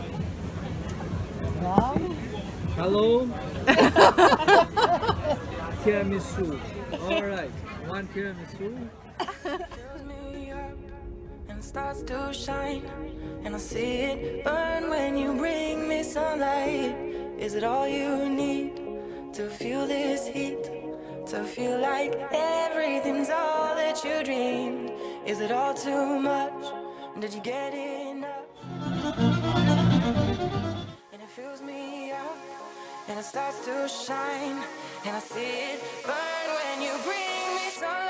Wow. Hello. Tiramisu. Alright, one tiramisu. Fills me up and starts to shine, and I see it burn when you bring me sunlight. Is it all you need to feel this heat? To feel like everything's all that you dreamed? Is it all too much? Did you get enough? And it fills me up and it starts to shine, and I see it burn when you bring me sunlight.